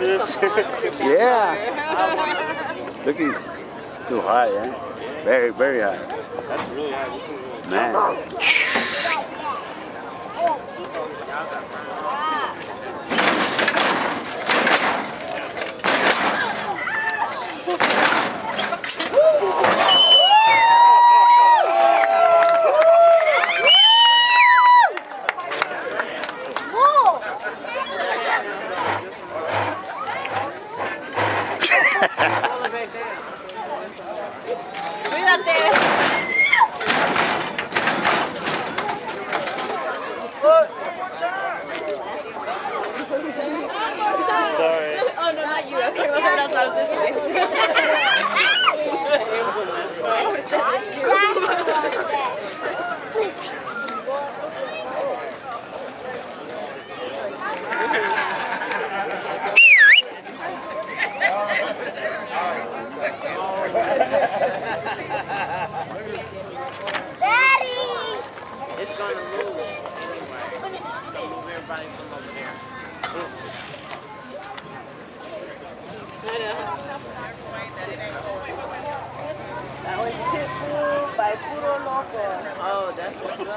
after this? Yeah. Look, he's too high, eh? Very, very high. That's really high. This is Man. sorry. Oh no, not you. I was talking about someone else. I was this way. Daddy! It's going to move anyway. Move everybody from over there. That was pitbull by purolocos. Oh, that's what's good.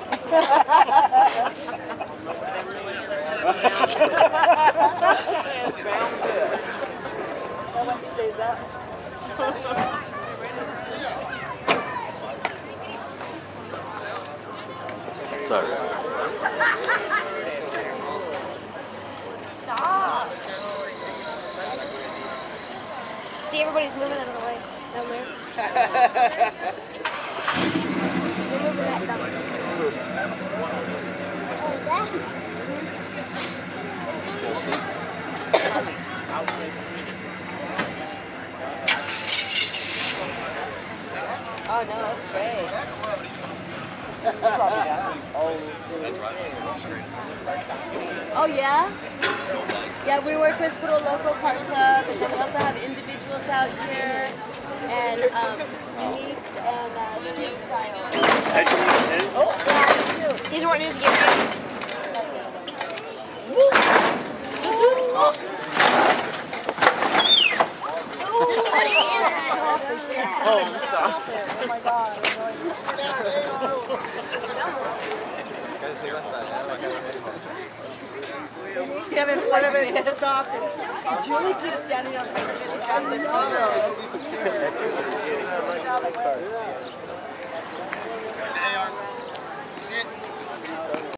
That one stays up. Sorry. Stop! See, everybody's moving out of the way down there. We're moving that down. What is that? Oh no, that's great. Oh yeah? Yeah, we work with Purolocos Park Club, and then we also have individuals out here, and uniques and street style. Yeah, these weren't his gifts. Oh, stop. Oh my god. Him in front of it, stop. Julie keeps standing up front of it to grab the photo.